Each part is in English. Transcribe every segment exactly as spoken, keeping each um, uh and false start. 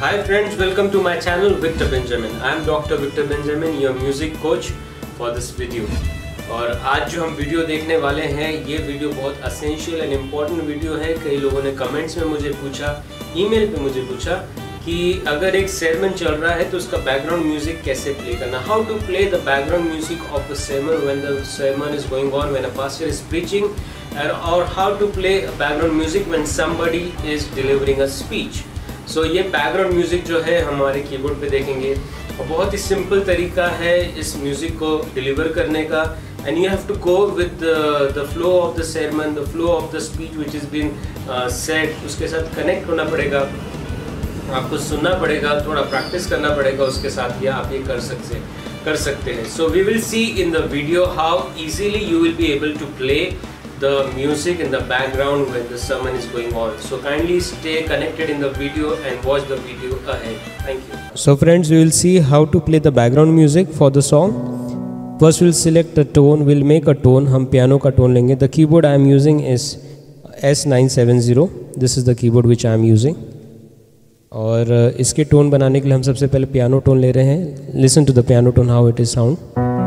Hi friends, welcome to my channel Victor Benjamin. I am Doctor Victor Benjamin, your music coach for this video. और आज जो हम video देखने वाले हैं ये वीडियो बहुत असेंशियल एंड इम्पॉर्टेंट वीडियो है। कई लोगों ने कमेंट्स में मुझे पूछा, ईमेल पे मुझे पूछा कि अगर एक sermon चल रहा है तो उसका बैकग्राउंड म्यूजिक कैसे प्ले करना, how to play the background music of a sermon when the sermon is going on, when a pastor is preaching, or how to play a background music when somebody is delivering a speech. So so, ये background music जो है हमारे keyboard पे देखेंगे और बहुत ही simple तरीका है इस म्यूज़िक को डिलीवर करने का। And you have to go with the flow of the sermon, the flow of the speech which is been said, उसके साथ कनेक्ट होना पड़ेगा, आपको सुनना पड़ेगा, थोड़ा प्रैक्टिस करना पड़ेगा उसके साथ, या आप ये कर सकते कर सकते हैं। So we will see in the video how easily you will be able to play the music in the background when the sermon is going on. So kindly stay connected in the video and watch the video ahead. Thank you. So friends, we will see how to play the background music for the song. First we'll select a tone, we'll make a tone, हम piano का tone लेंगे. The keyboard I am using is S nine seven zero. This is the keyboard which I am using. और इसके tone बनाने के लिए हम सबसे पहले piano tone ले रहे हैं. Listen to the piano tone, how it is sound.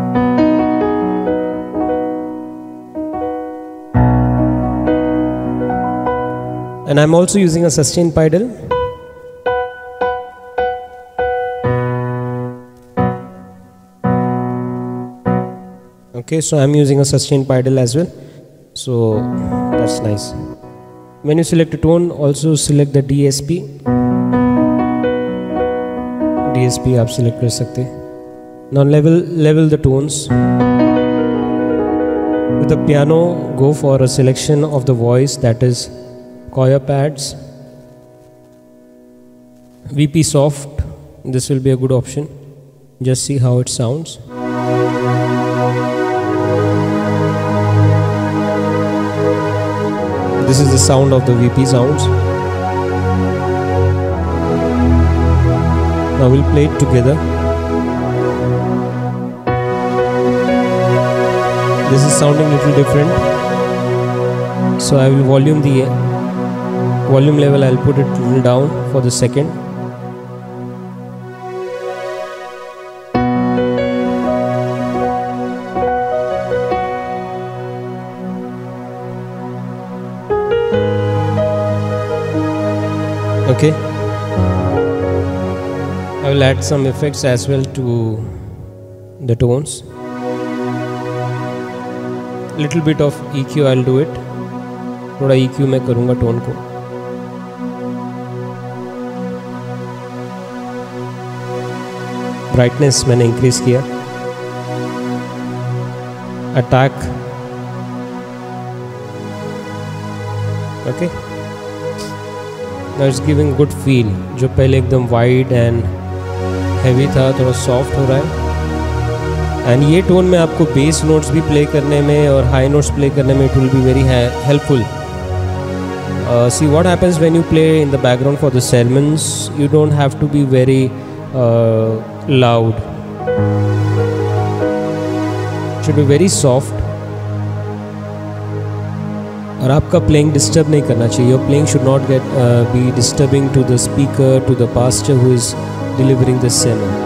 And I'm also using a sustain pedal. Okay, so I'm using a sustain pedal as well. So that's nice. When you select a tone, also select the D S P. D S P आप select कर सकते हैं. Now level level the tones. With the piano, go for a selection of the voice, that is choir pads. V P soft, this will be a good option. Just see how it sounds. This is the sound of the V P sounds. Now we'll play it together. This is sounding a little different, so I will volume the volume level, I'll put it a little down for the second. Okay, I will add some effects as well to the tones. Little bit of E Q I'll do it. थोड़ा E Q मैं करूँगा tone को. Brightness मैंने increase किया. Attack. Okay, now it's giving good feel. जो पहले एकदम wide and heavy था, थोड़ा सॉफ्ट हो रहा है. एंड ये टोन में आपको बेस नोट्स भी प्ले करने में और हाई नोट्स प्ले करने में it will be very helpful. See what happens when you play in the background for the sermons. You don't have to be very uh, loud. It should be very soft. और आपका playing disturb नहीं करना चाहिए. Your playing should not get uh, be disturbing to the speaker, to the pastor who is delivering the sermon.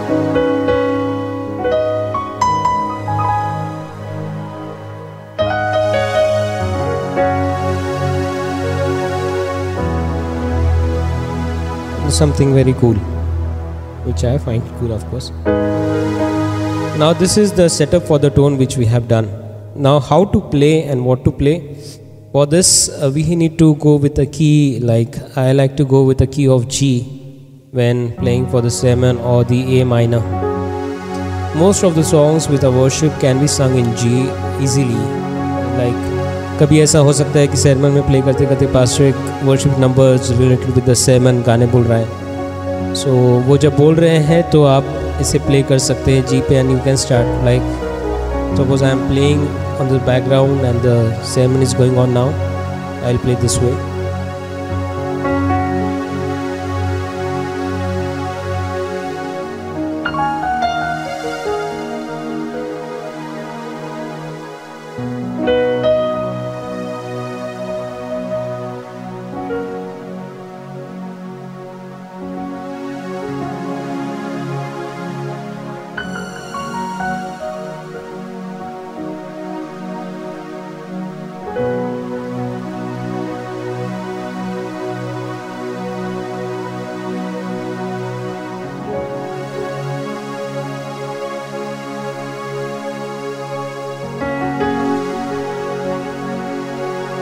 Something very cool, which I find cool, of course. Now this is the setup for the tone which we have done. Now how to play and what to play. For this uh, we need to go with a key, like I like to go with a key of G when playing for the sermon, or the A minor. Most of the songs with a worship can be sung in G easily. Like कभी ऐसा हो सकता है कि sermon में play करते करते pastor एक worship numbers related with the sermon गाने बोल रहा है. सो so, वो जब बोल रहे हैं तो आप इसे प्ले कर सकते हैं जी पे, and you can start like suppose I am playing on the background and the sermon is going on now. I will play this way.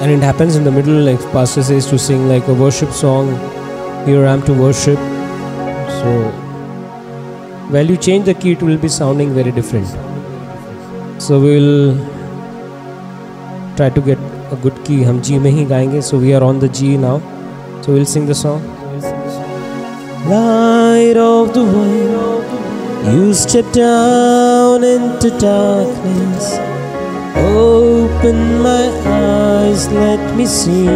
and it happens in the middle, like pastor says, to sing like a worship song, here I am to worship. So while you change the key, it will be sounding very different. So we will try to get a good key. हम G में ही गाएंगे. So we are on the G now. So we'll sing the song. Light of the world, you step down into darkness. Open my eyes, let me see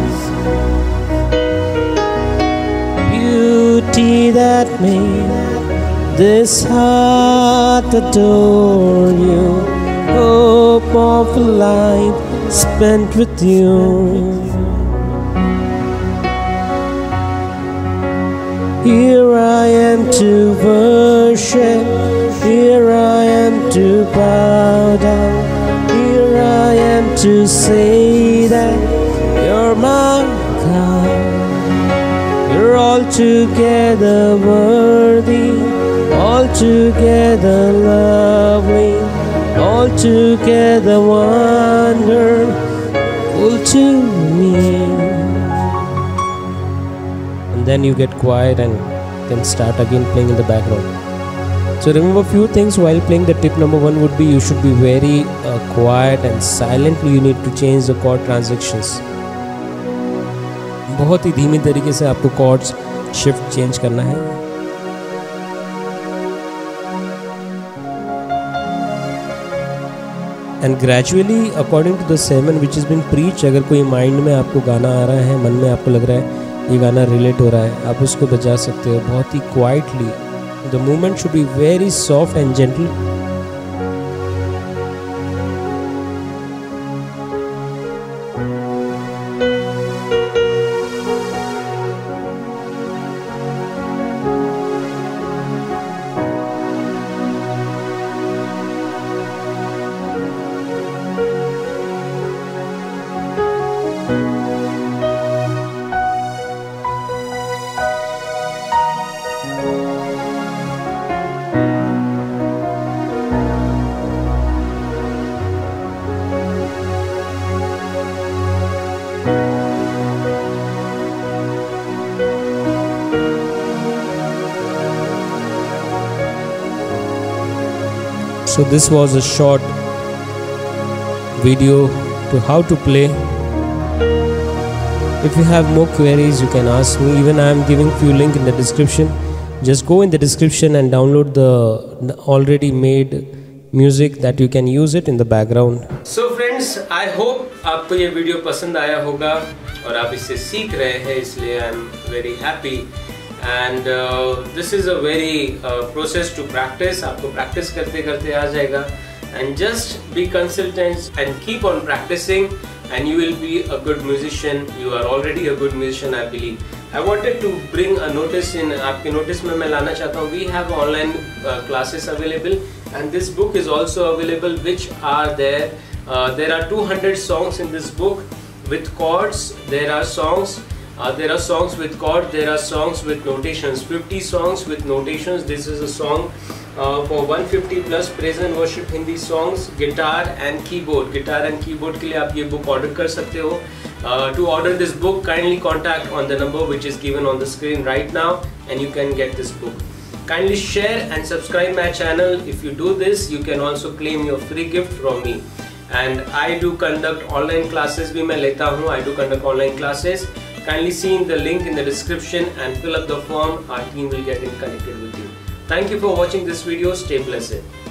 beauty that made this heart adore you. Hope of a life spent with you. Here I am to worship, here I am to bow down. Here I am to say that you're my God. You're altogether worthy, altogether lovely, altogether wonderful to me. And then you get quiet and can start again playing in the background. So remember a few things while playing. The tip number one would be you should be very uh, quiet and silently you need to change the chord transactions. बहुत ही धीमी तरीके से आपको chords shift change करना है. And gradually according to the sermon which has been preached, अगर कोई mind में आपको गाना आ रहा है, मन में आपको लग रहा है ये गाना relate हो रहा है, आप उसको बजा सकते हो बहुत ही quietly. The movement should be very soft and gentle. So this was a short video to how to play. If you have more queries, you can ask me. Even I am giving few link in the description. Just go in the description and download the already made music that you can use it in the background. So friends, I hope आपको ये video पसंद आया होगा और आप इससे सीख रहे हैं, इसलिए I am very happy. And uh, this is a very uh, process to practice. आपको practice करते करते आ जाएगा. And just be consistent and keep on practicing, and you will be a good musician. You are already a good musician, I believe. I wanted to bring a notice in. आपके notice में मैं लाना चाहता हूँ. We have online uh, classes available, and this book is also available, which are there. Uh, there are two hundred songs in this book with chords. There are songs. Uh, there are songs with chord, there are songs with notations, fifty songs with notations. This is a song uh, for one hundred fifty plus praise and worship Hindi songs, guitar and keyboard. Guitar and keyboard के लिए आप ये book order कर सकते हो. Uh, to order this book, kindly contact on the number which is given on the screen right now, and you can get this book. Kindly share and subscribe my channel. If you do this, you can also claim your free gift from me. And I do conduct online classes भी मैं लेता हूँ. I do conduct online classes. Kindly see in the link in the description and fill up the form. Our team will get in connected with you. Thank you for watching this video. Stay blessed.